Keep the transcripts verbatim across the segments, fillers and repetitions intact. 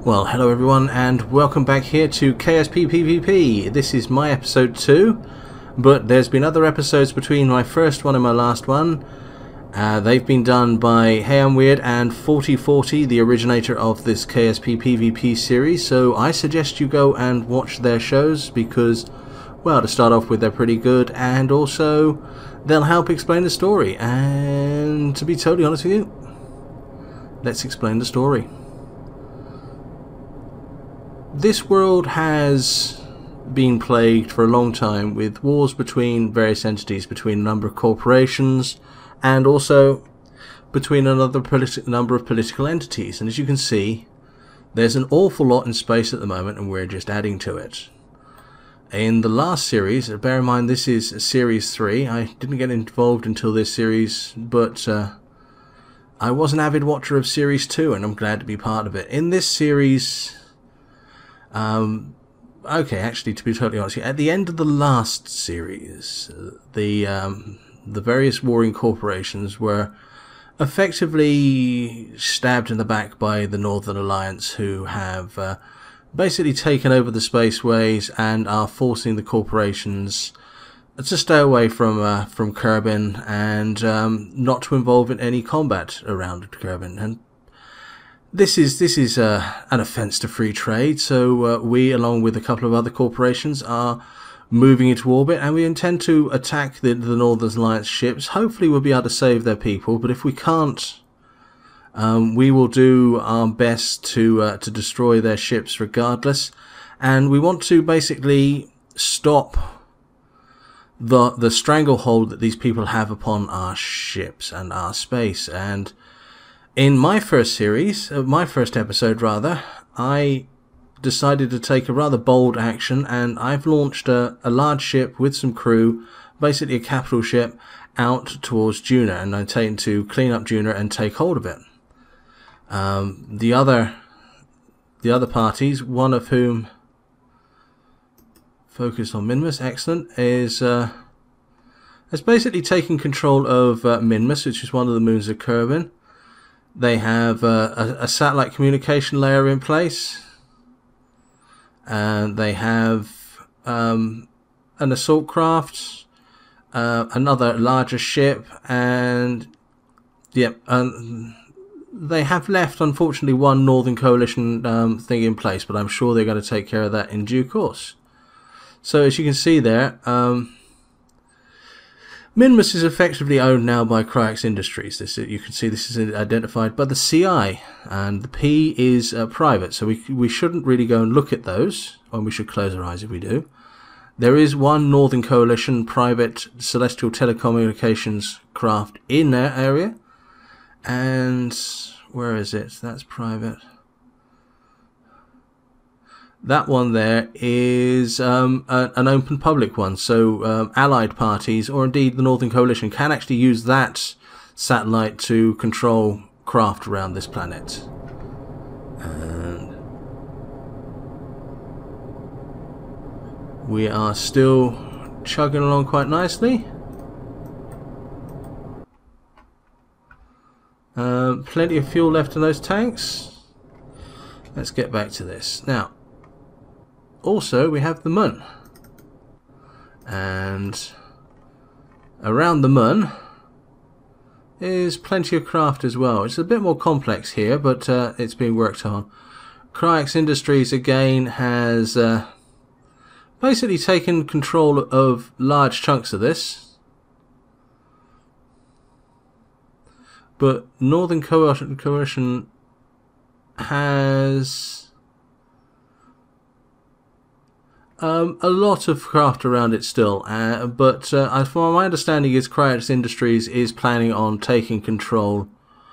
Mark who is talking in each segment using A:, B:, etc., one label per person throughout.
A: Well, hello everyone and welcome back here to K S P PvP. This is my episode two, but there's been other episodes between my first one and my last one. Uh, they've been done by Hey I'm Weird and forty forty, the originator of this K S P PvP series, so I suggest you go and watch their shows because, well, to start off with, they're pretty good, and also they'll help explain the story. And to be totally honest with you, let's explain the story. This world has been plagued for a long time with wars between various entities, between a number of corporations and also between another number of political entities. And as you can see, there's an awful lot in space at the moment and we're just adding to it. In the last series, bear in mind this is series three, I didn't get involved until this series, but uh, I was an avid watcher of series two and I'm glad to be part of it. In this series... Um, okay, actually, to be totally honest, at the end of the last series, the um, the various warring corporations were effectively stabbed in the back by the Northern Alliance, who have uh, basically taken over the spaceways and are forcing the corporations to stay away from uh, from Kerbin and um, not to involve in any combat around Kerbin. And This is this is uh, an offence to free trade, so uh, we, along with a couple of other corporations, are moving into orbit, and we intend to attack the, the Northern Alliance ships. Hopefully we'll be able to save their people, but if we can't, um, we will do our best to uh, to destroy their ships regardless. And we want to basically stop the the stranglehold that these people have upon our ships and our space. And in my first series, uh, my first episode rather, I decided to take a rather bold action, and I've launched a, a large ship with some crew, basically a capital ship, out towards Juna, and I'm taking to clean up Juna and take hold of it. Um, the other, the other parties, one of whom focused on Minmus, excellent, is uh, has basically taken control of uh, Minmus, which is one of the moons of Kerbin. They have uh, a, a satellite communication layer in place, and they have um, an assault craft, uh, another larger ship, and yep, um, they have left, unfortunately, one Northern Coalition um, thing in place, but I'm sure they're going to take care of that in due course. So as you can see there, um, Minmus is effectively owned now by Kerbal Industries. This, you can see this is identified by the C I, and the P is uh, private, so we, we shouldn't really go and look at those, or we should close our eyes if we do. There is one Northern Coalition private celestial telecommunications craft in that area, and where is it? That's private. That one there is um, a, an open public one, so um, allied parties, or indeed the Northern Coalition, can actually use that satellite to control craft around this planet. And we are still chugging along quite nicely. Um, plenty of fuel left in those tanks. Let's get back to this. Now, also, we have the moon, and around the moon is plenty of craft as well. It's a bit more complex here, but uh, it's being worked on. Kerbal Industries again has uh, basically taken control of large chunks of this, but Northern Coalition has Um, a lot of craft around it still, uh, but uh, from my understanding is Kerbal Industries is planning on taking control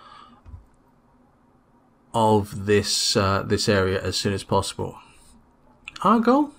A: of this uh, this area as soon as possible. Our goal?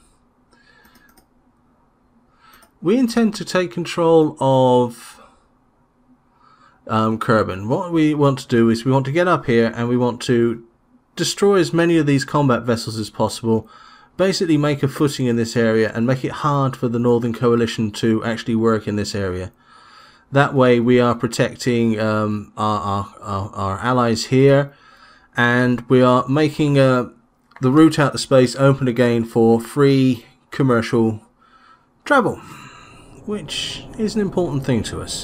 A: We intend to take control of um, Kerbin. What we want to do is we want to get up here and we want to destroy as many of these combat vessels as possible, basically make a footing in this area and make it hard for the Northern Coalition to actually work in this area. That way we are protecting um, our, our, our, our allies here, and we are making a, the route out to space open again for free commercial travel, which is an important thing to us.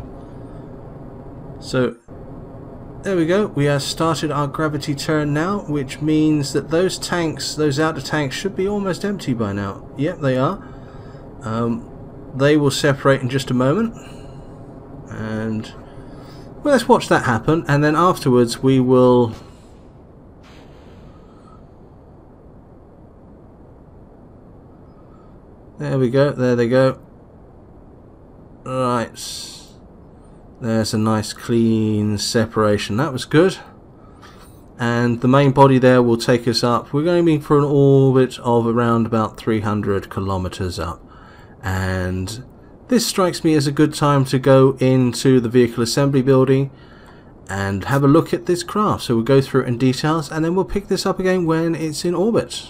A: So there we go, we have started our gravity turn now, which means that those tanks, those outer tanks, should be almost empty by now. Yep, they are. Um, they will separate in just a moment, and well, let's watch that happen, and then afterwards we will there we go, there they go. Right. There's a nice clean separation. That was good. And the main body there will take us up. We're going to be for an orbit of around about three hundred kilometers up. And this strikes me as a good time to go into the vehicle assembly building and have a look at this craft. So we'll go through it in details, and then we'll pick this up again when it's in orbit.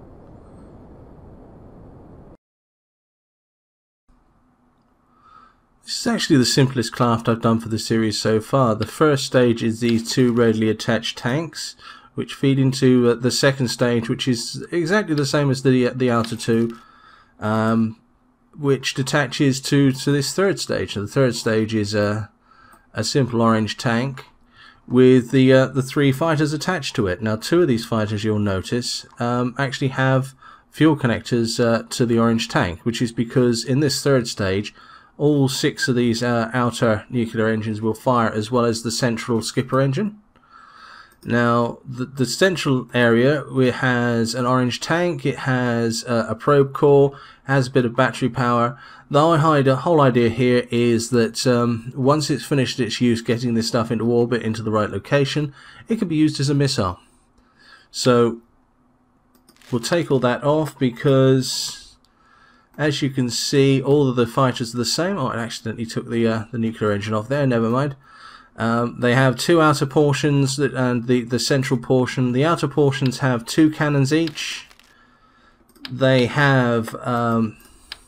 A: This is actually the simplest craft I've done for the series so far. The first stage is these two readily attached tanks, which feed into uh, the second stage, which is exactly the same as the the outer two, um, which detaches to to this third stage. So the third stage is a a simple orange tank with the uh, the three fighters attached to it. Now, two of these fighters, you'll notice, um, actually have fuel connectors uh, to the orange tank, which is because in this third stage, all six of these uh, outer nuclear engines will fire, as well as the central skipper engine. Now, the, the central area it has an orange tank, it has uh, a probe core, has a bit of battery power. The whole idea here is that um, once it's finished its use getting this stuff into orbit, into the right location, it can be used as a missile. So we'll take all that off because, as you can see, all of the fighters are the same. Oh, I accidentally took the uh, the nuclear engine off there. Never mind. Um, they have two outer portions that, and the the central portion. The outer portions have two cannons each. They have um,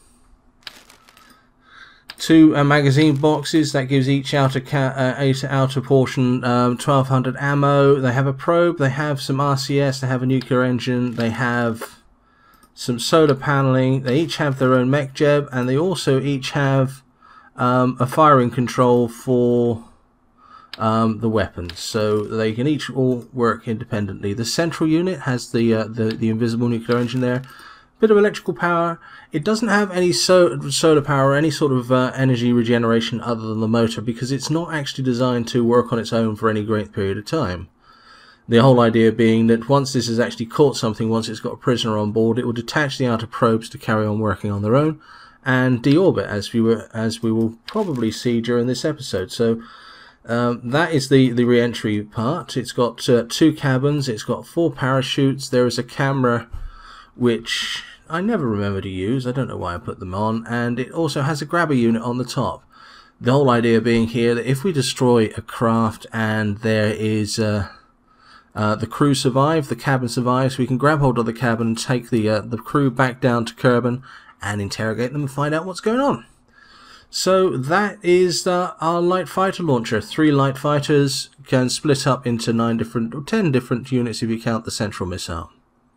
A: two uh, magazine boxes that gives each outer ca uh, each outer portion um, twelve hundred ammo. They have a probe. They have some R C S. They have a nuclear engine. They have some solar paneling. They each have their own mech jeb, and they also each have um, a firing control for um, the weapons, so they can each all work independently. The central unit has the uh, the, the invisible nuclear engine there, bit of electrical power. It doesn't have any so solar power or any sort of uh, energy regeneration other than the motor, because it's not actually designed to work on its own for any great period of time. The whole idea being that once this has actually caught something, once it's got a prisoner on board, it will detach the outer probes to carry on working on their own and deorbit, as we were, as we will probably see during this episode. So um, that is the the re-entry part. It's got uh, two cabins. It's got four parachutes. There is a camera, which I never remember to use. I don't know why I put them on, and it also has a grabber unit on the top. The whole idea being here that if we destroy a craft and there is uh, Uh, the crew survive, the cabin survives, we can grab hold of the cabin and take the uh, the crew back down to Kerbin and interrogate them and find out what's going on. So that is uh, our light fighter launcher. Three light fighters can split up into nine different or ten different units if you count the central missile.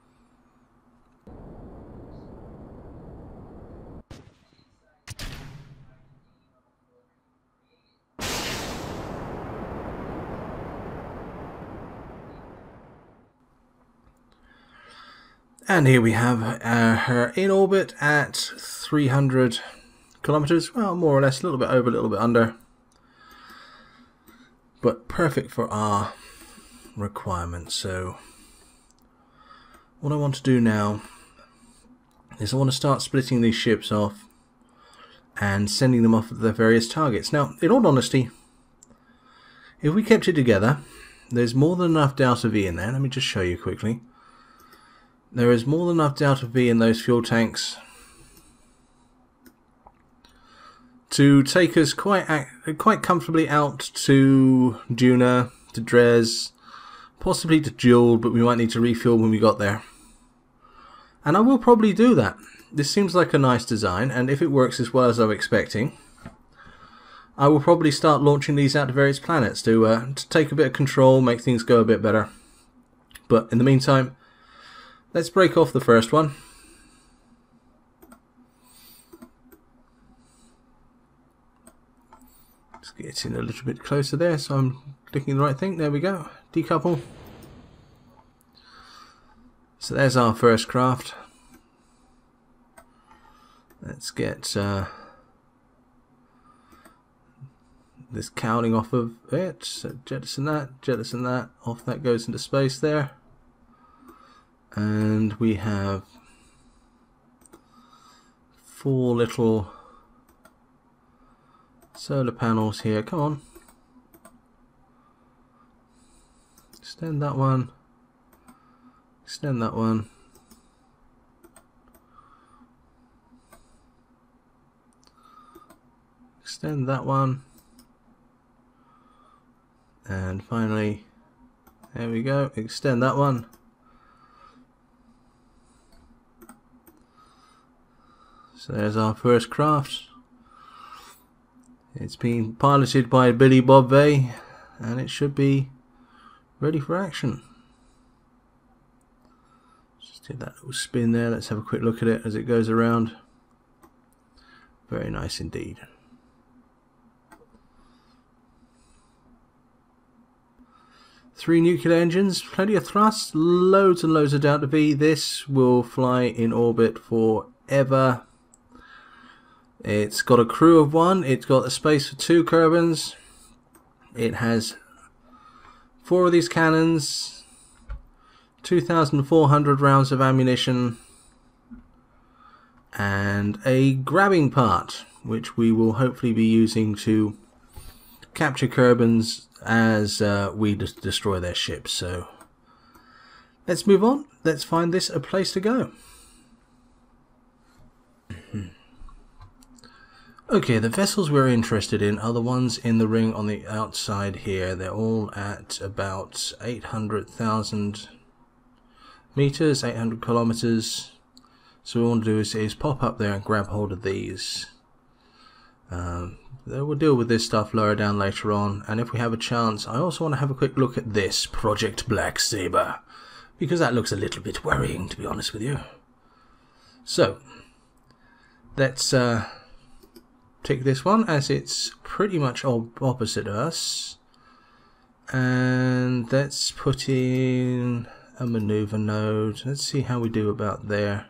A: And here we have uh, her in orbit at three hundred kilometers, well, more or less, a little bit over, a little bit under, but perfect for our requirements. So what I want to do now is I want to start splitting these ships off and sending them off to their various targets. Now, in all honesty, if we kept it together, there's more than enough Delta V in there. Let me just show you quickly. There is more than enough Delta V in those fuel tanks to take us quite quite comfortably out to Duna, to Dres, possibly to Jewel, but we might need to refuel when we got there. And I will probably do that. This seems like a nice design, and if it works as well as I'm expecting, I will probably start launching these out to various planets to, uh, to take a bit of control, make things go a bit better. But in the meantime, Let's break off the first one. Let's get in a little bit closer there so I'm clicking the right thing. There we go. Decouple. So there's our first craft. Let's get uh, this cowling off of it. So jettison that, jettison that. Off that goes into space there. And we have four little solar panels here. Come on. Extend that one. Extend that one. Extend that one. And finally, there we go. Extend that one. So there's our first craft. It's been piloted by Billy Bob Vay, and it should be ready for action. Just do that little spin there. Let's have a quick look at it as it goes around. Very nice indeed. Three nuclear engines, plenty of thrust, loads and loads of delta V. This will fly in orbit forever. It's got a crew of one. It's got a space for two Kerbins. It has four of these cannons, two thousand four hundred rounds of ammunition, and a grabbing part, which we will hopefully be using to capture Kerbins as uh, we just destroy their ships. So let's move on. Let's find this a place to go. Okay, the vessels we're interested in are the ones in the ring on the outside here. They're all at about eight hundred thousand meters, eight hundred kilometers. So what we want to do is, is pop up there and grab hold of these. Um, we'll deal with this stuff lower down later on, and if we have a chance, I also want to have a quick look at this Project Black Saber, because that looks a little bit worrying, to be honest with you. So let's uh, take this one, as it's pretty much opposite us, and let's put in a maneuver node. Let's see how we do about there.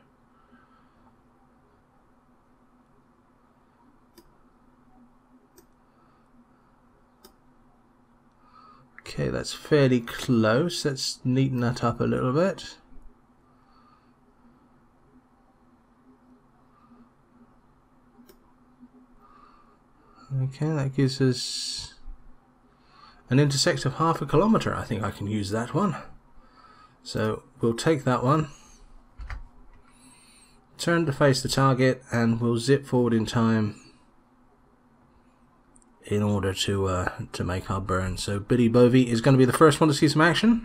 A: Okay, that's fairly close. Let's neaten that up a little bit. Okay, that gives us an intersect of half a kilometer. I think I can use that one. So we'll take that one, turn to face the target, and we'll zip forward in time in order to uh, to make our burn. So Billy Bovey is going to be the first one to see some action.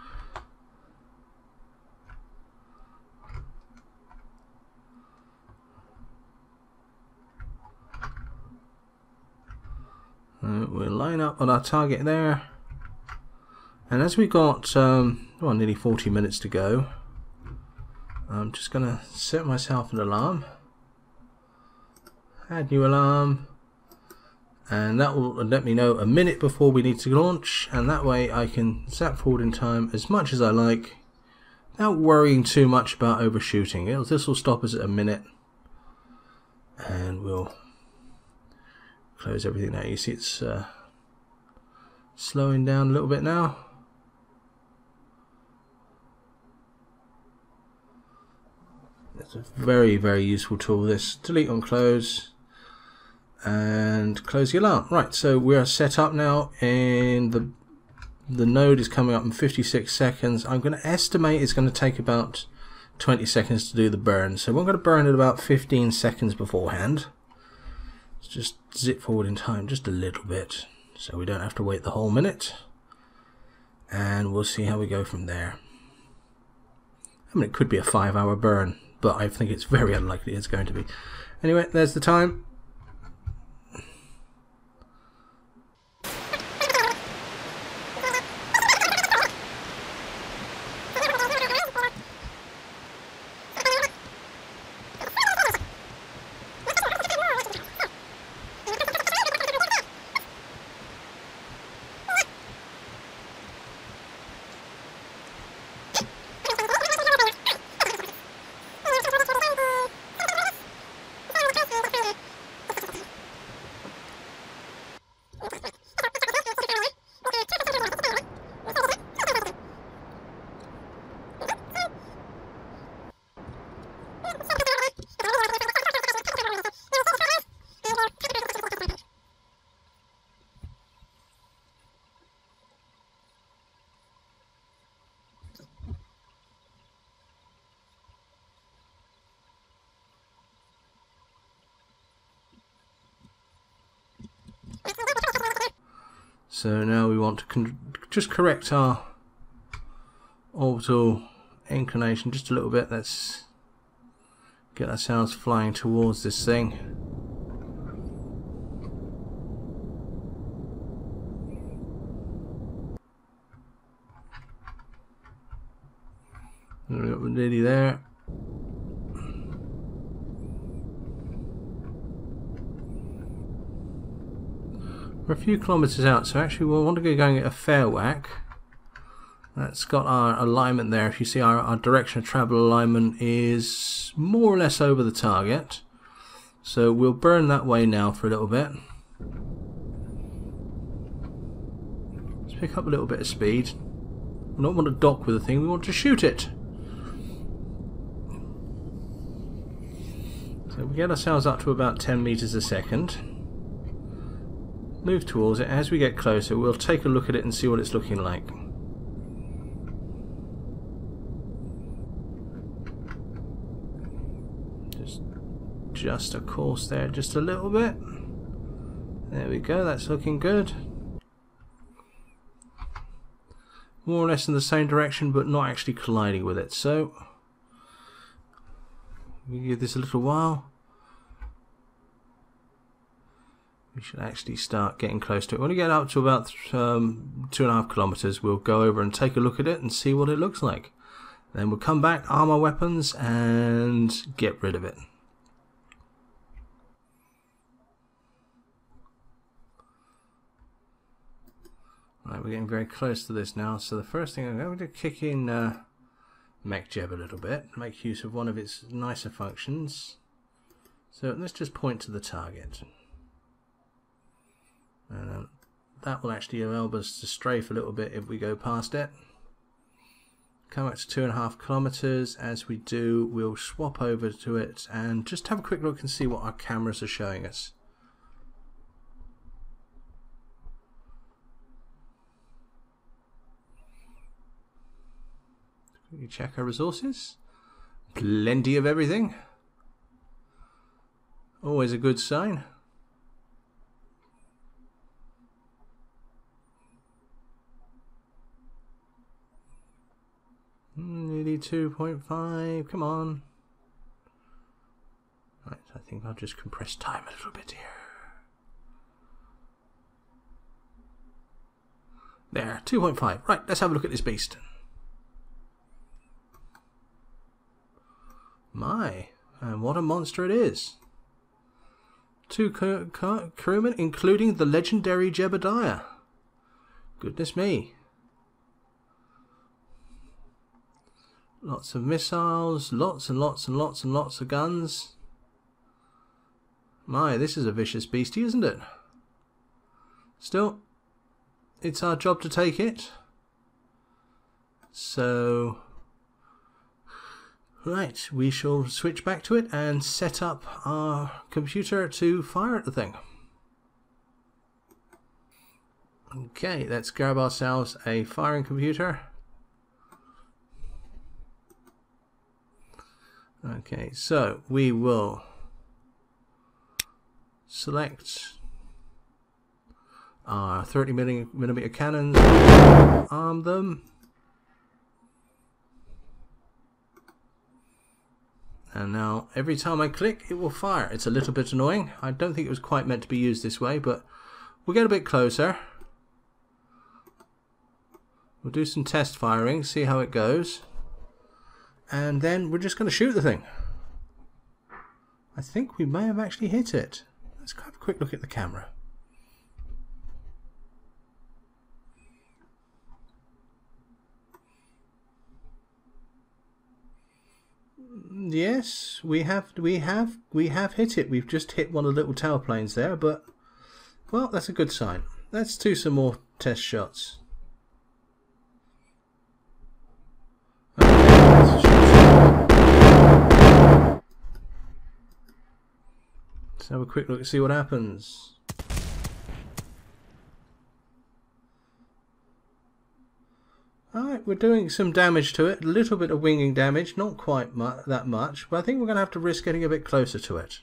A: Uh, we'll line up on our target there, and as we've got um, well, nearly forty minutes to go, I'm just going to set myself an alarm, add new alarm, and that will let me know a minute before we need to launch, and that way I can zap forward in time as much as I like without worrying too much about overshooting. It'll, this will stop us at a minute, and we'll close everything now. You see it's uh, slowing down a little bit now. It's a very, very useful tool, this. Delete on close. And close the alarm. Right, so we are set up now, and the the node is coming up in fifty-six seconds. I'm going to estimate it's going to take about twenty seconds to do the burn. So we're going to burn it about fifteen seconds beforehand. Let's just zip forward in time just a little bit, so we don't have to wait the whole minute. And we'll see how we go from there. I mean, it could be a five hour burn, but I think it's very unlikely it's going to be. Anyway, there's the time. So now we want to con just correct our orbital inclination just a little bit. Let's get ourselves flying towards this thing. We're nearly there. We're a few kilometers out, so actually we'll want to go going at a fair whack. That's got our alignment there. If you see, our, our direction of travel alignment is more or less over the target. So we'll burn that way now for a little bit. Let's pick up a little bit of speed. We don't want to dock with the thing, we want to shoot it. So we get ourselves up to about ten meters a second. Move towards it. As we get closer, we'll take a look at it and see what it's looking like. Just, just a course there, just a little bit. There we go. That's looking good. More or less in the same direction, but not actually colliding with it. So we give this a little while. We should actually start getting close to it. When we get up to about um, two and a half kilometers, we'll go over and take a look at it and see what it looks like. Then we'll come back, arm our weapons, and get rid of it. Right, we're getting very close to this now. So the first thing I'm going to kick in uh, MechJeb a little bit, make use of one of its nicer functions. So let's just point to the target. Uh, that will actually help us to strafe a little bit if we go past it. Come back to two and a half kilometers. As we do, we'll swap over to it and just have a quick look and see what our cameras are showing us. Quickly check our resources. Plenty of everything. Always a good sign. Nearly two point five, come on. Right, I think I'll just compress time a little bit here. There, two point five. Right, let's have a look at this beast. My, and what a monster it is. Two crewmen, including the legendary Jebediah. Goodness me. Lots of missiles, lots and lots and lots and lots of guns. My, this is a vicious beastie, isn't it? Still, it's our job to take it. So, right, we shall switch back to it and set up our computer to fire at the thing. Okay, let's grab ourselves a firing computer. Okay, so we will select our thirty millimeter cannons, arm them, and now every time I click it will fire. It's a little bit annoying. I don't think it was quite meant to be used this way, but we'll get a bit closer. We'll do some test firing, see how it goes. And then we're just going to shoot the thing. I think we may have actually hit it. Let's have a quick look at the camera. Yes, we have, we have, we have hit it. We've just hit one of the little tailplanes there, but well, that's a good sign. Let's do some more test shots. Let's have a quick look and see what happens. Alright, we're doing some damage to it, a little bit of winging damage, not quite mu that much, but I think we're going to have to risk getting a bit closer to it.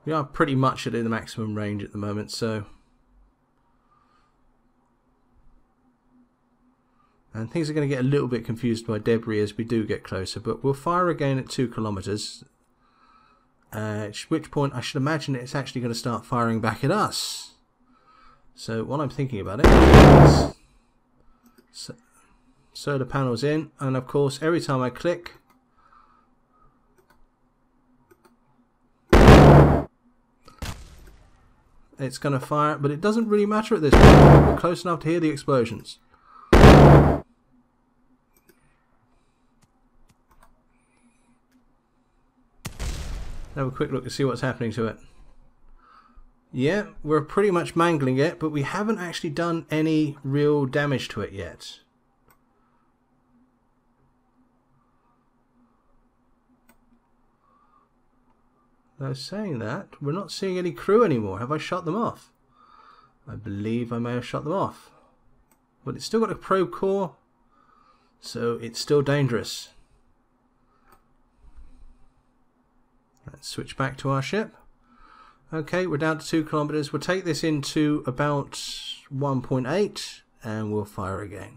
A: We are pretty much at the maximum range at the moment, so... And things are going to get a little bit confused by debris as we do get closer, but we'll fire again at two kilometers. Uh, at which point I should imagine it's actually going to start firing back at us. So what I'm thinking about it is so, solar panels in, and of course every time I click, it's going to fire, but it doesn't really matter at this point. We're close enough to hear the explosions. Have a quick look to see what's happening to it. Yeah, we're pretty much mangling it, but we haven't actually done any real damage to it yet. Now, saying that, we're not seeing any crew anymore. Have I shut them off? I believe I may have shut them off. But it's still got a probe core, so it's still dangerous. Let's switch back to our ship. Okay, we're down to two kilometers. We'll take this into about one point eight and we'll fire again.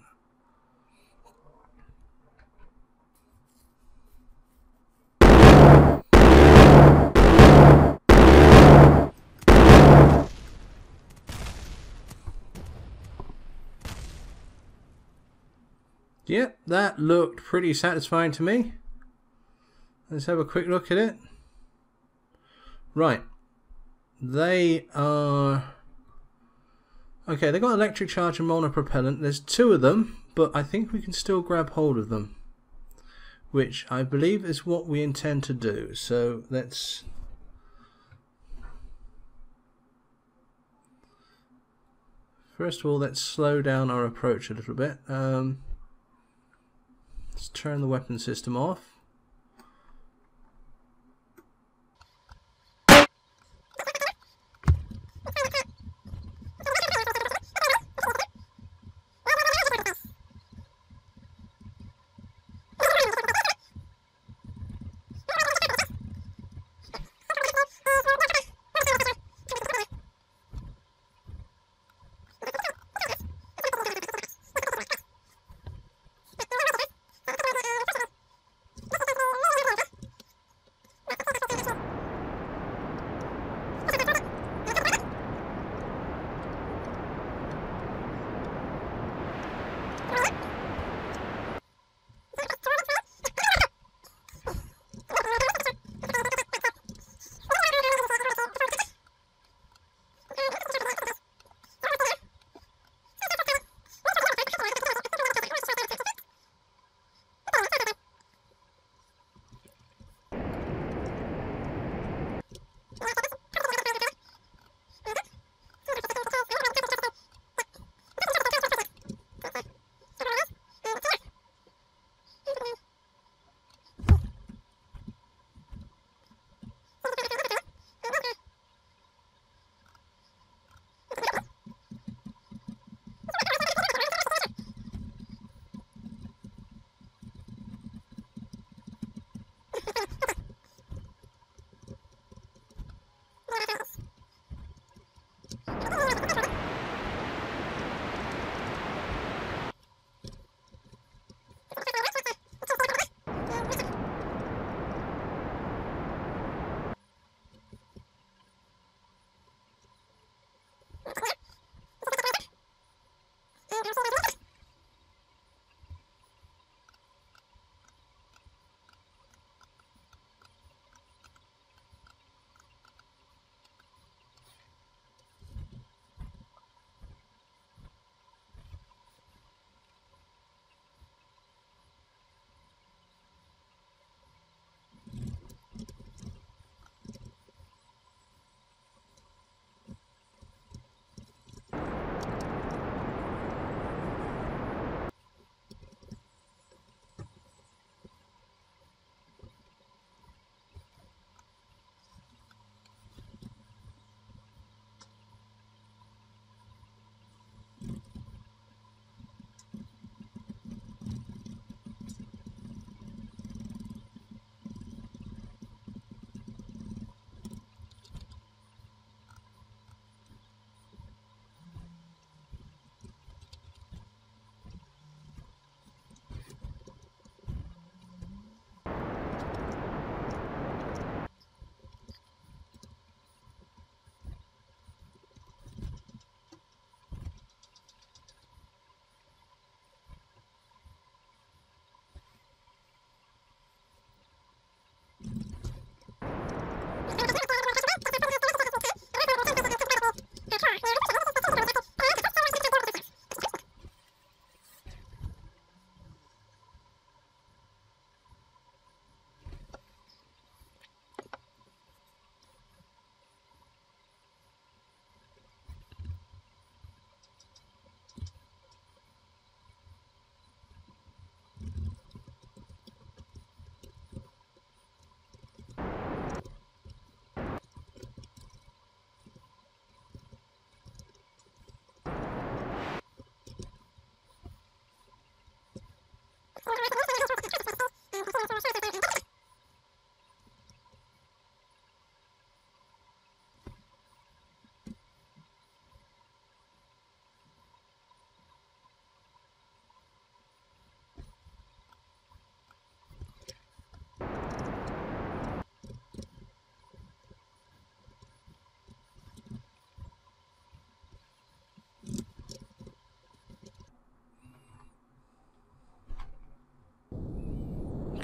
A: Yep, that looked pretty satisfying to me. Let's have a quick look at it. Right, they are... Okay, they've got electric charge and monopropellant. There's two of them, but I think we can still grab hold of them, which I believe is what we intend to do. So let's... First of all, let's slow down our approach a little bit. Um, let's turn the weapon system off.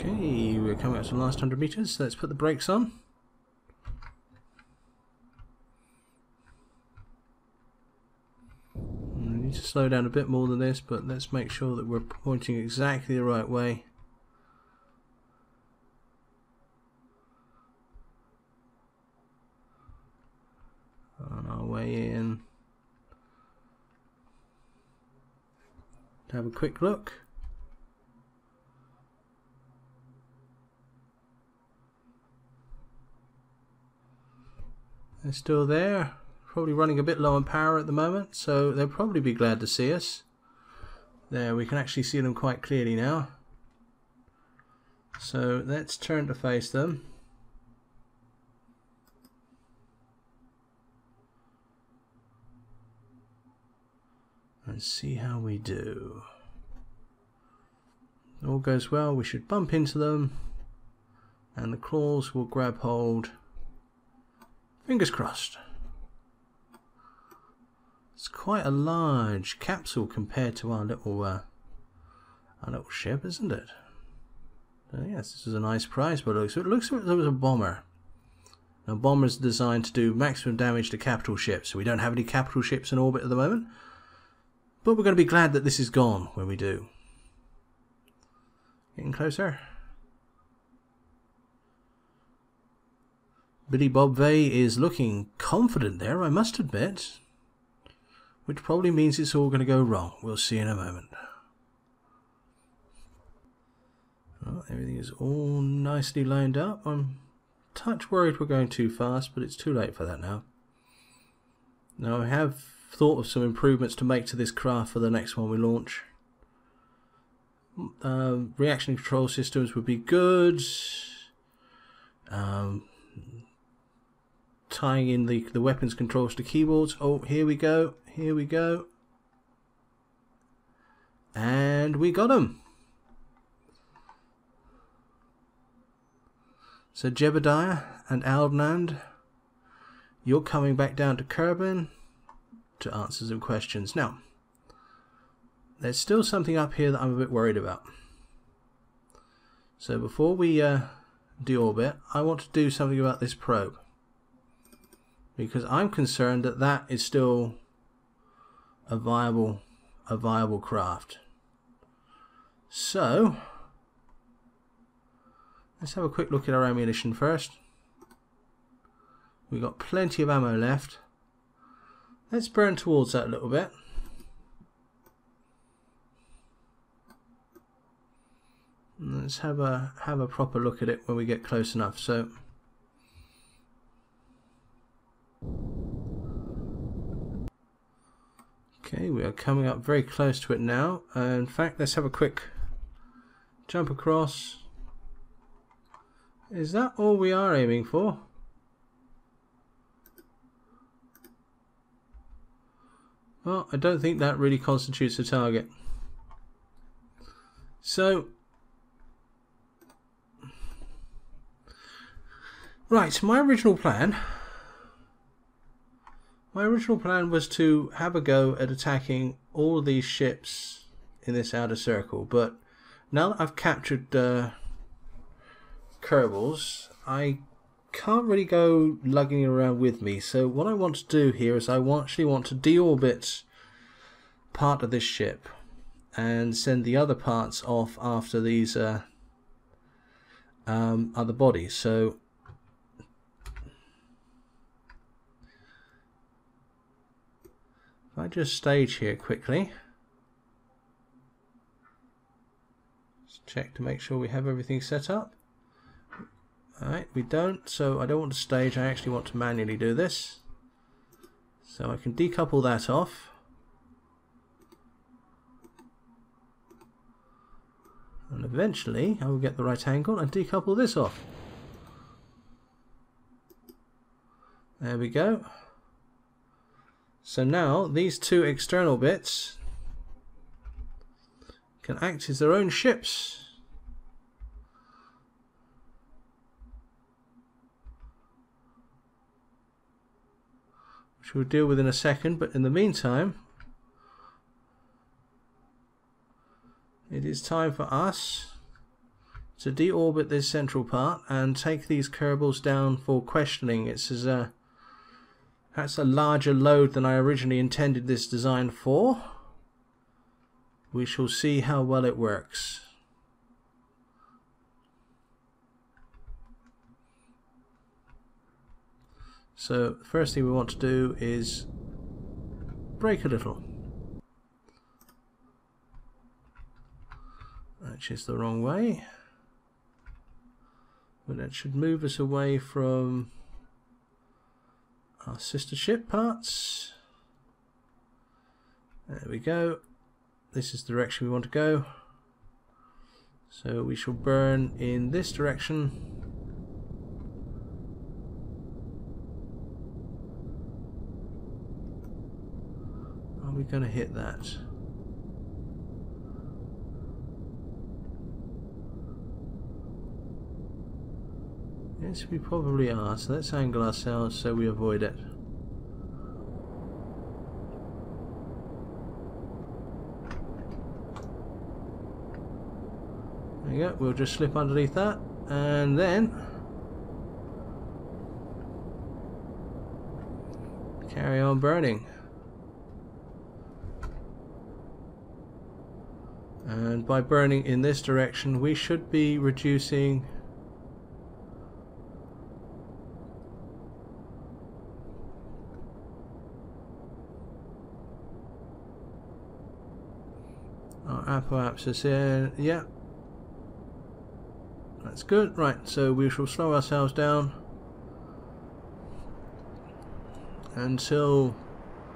A: Okay, we're coming up to the last hundred meters, so let's put the brakes on. We need to slow down a bit more than this, but let's make sure that we're pointing exactly the right way. On our way in. To have a quick look. They're still there, probably running a bit low on power at the moment, so they'll probably be glad to see us. There, we can actually see them quite clearly now. So let's turn to face them. And see how we do. All goes well, we should bump into them, and the claws will grab hold. Fingers crossed. It's quite a large capsule compared to our little uh, our little ship, isn't it? So yes, this is a nice prize, but it looks, it looks like there was a bomber. Now, bombers are designed to do maximum damage to capital ships, so we don't have any capital ships in orbit at the moment. But we're going to be glad that this is gone when we do. Getting closer. Billy Bob Vay is looking confident there, I must admit. Which probably means it's all going to go wrong. We'll see in a moment. Well, everything is all nicely lined up. I'm a touch worried we're going too fast, but it's too late for that now. Now, I have thought of some improvements to make to this craft for the next one we launch. Um, reaction control systems would be good. Um... Tying in the, the weapons controls to keyboards. Oh, here we go. Here we go. And we got them. So Jebediah and Aldnand, you're coming back down to Kerbin to answer some questions. Now, there's still something up here that I'm a bit worried about. So before we uh, deorbit, I want to do something about this probe. Because I'm concerned that that is still a viable, a viable craft. So, let's have a quick look at our ammunition first. We've got plenty of ammo left. Let's burn towards that a little bit. And let's have a have a proper look at it when we get close enough. So. Okay, we are coming up very close to it now. Uh, in fact, let's have a quick jump across. Is that all we are aiming for? Well, I don't think that really constitutes a target. So, right, my original plan My original plan was to have a go at attacking all of these ships in this outer circle, but now that I've captured uh, Kerbals, I can't really go lugging around with me. So what I want to do here is I actually want to deorbit part of this ship and send the other parts off after these uh, um, other bodies. So if I just stage here quickly, just check to make sure we have everything set up. Alright, we don't, so I don't want to stage, I actually want to manually do this. So I can decouple that off. And eventually I will get the right angle and decouple this off. There we go. So now these two external bits can act as their own ships. Which we'll deal with in a second, but in the meantime it is time for us to deorbit this central part and take these Kerbals down for questioning. It's as a that's a larger load than I originally intended this design for. We shall see how well it works. So the first thing we want to do is brake a little. Which is the wrong way. But that should move us away from our sister ship parts. There we go. This is the direction we want to go. So we shall burn in this direction. Are we going to hit that? Yes, we probably are, so let's angle ourselves so we avoid it. There you go, we'll just slip underneath that, and then carry on burning. And by burning in this direction, we should be reducing our apoapsis here. Yeah, that's good. Right, so we shall slow ourselves down until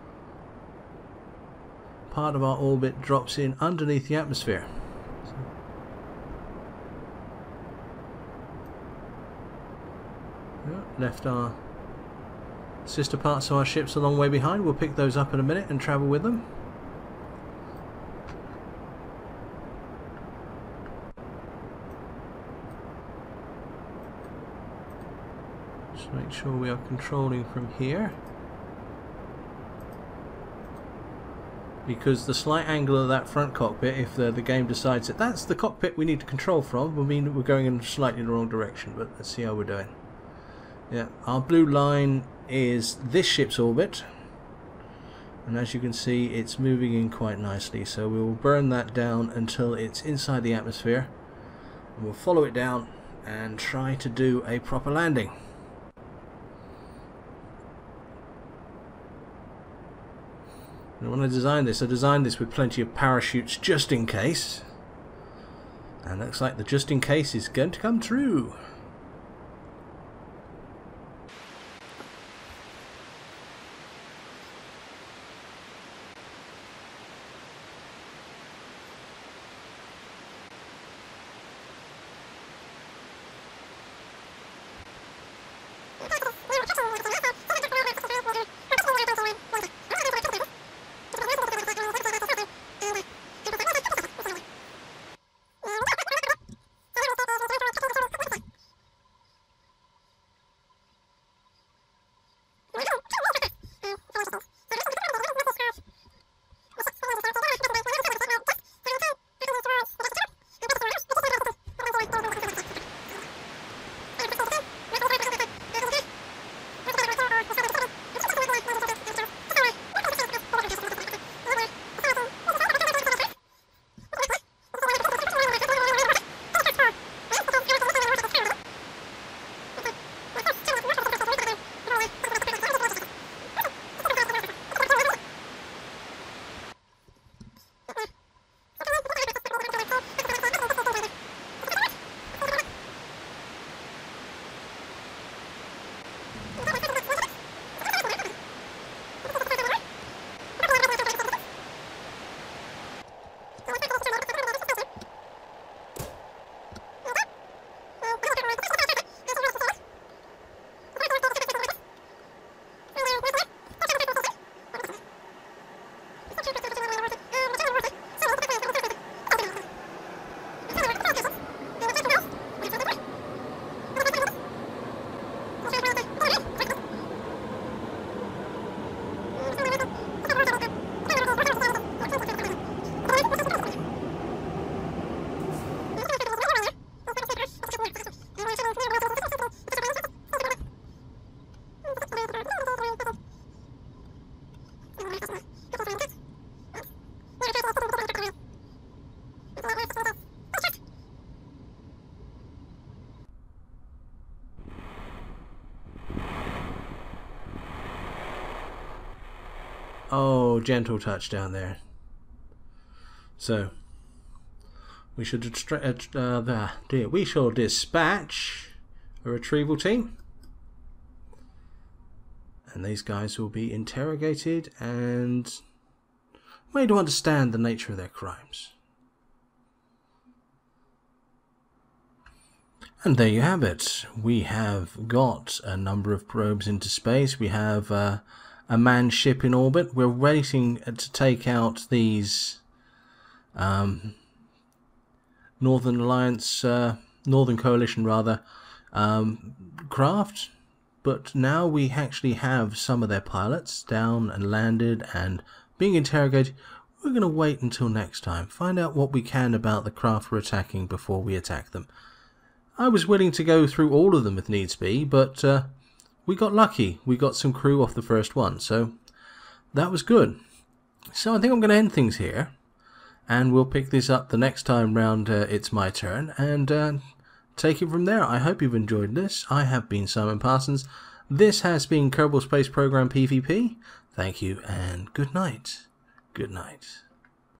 A: part of our orbit drops in underneath the atmosphere. So, yeah, left our sister parts of our ships a long way behind. We'll pick those up in a minute and travel with them. Just make sure we are controlling from here, because the slight angle of that front cockpit, if the, the game decides that that's the cockpit we need to control from, will mean that we're going in slightly the wrong direction. But let's see how we're doing. Yeah, our blue line is this ship's orbit, and as you can see it's moving in quite nicely, so we will burn that down until it's inside the atmosphere, and we'll follow it down and try to do a proper landing. And when I designed this, I designed this with plenty of parachutes just in case. And looks like the just in case is going to come true. Oh, gentle touch down there. So we should uh, uh, dear, we shall dispatch a retrieval team, and these guys will be interrogated and made to understand the nature of their crimes. And there you have it. We have got a number of probes into space. We have uh, a manned ship in orbit. We're waiting to take out these um, Northern Alliance, uh, Northern Coalition rather, um, craft. But now we actually have some of their pilots down and landed and being interrogated. We're going to wait until next time. Find out what we can about the craft we're attacking before we attack them. I was willing to go through all of them if needs be, but uh, we got lucky. We got some crew off the first one, so that was good. So I think I'm going to end things here, and we'll pick this up the next time round. Uh, it's my turn, and uh, take it from there. I hope you've enjoyed this. I have been Simon Parsons. This has been Kerbal Space Program PvP. Thank you, and good night. Good night.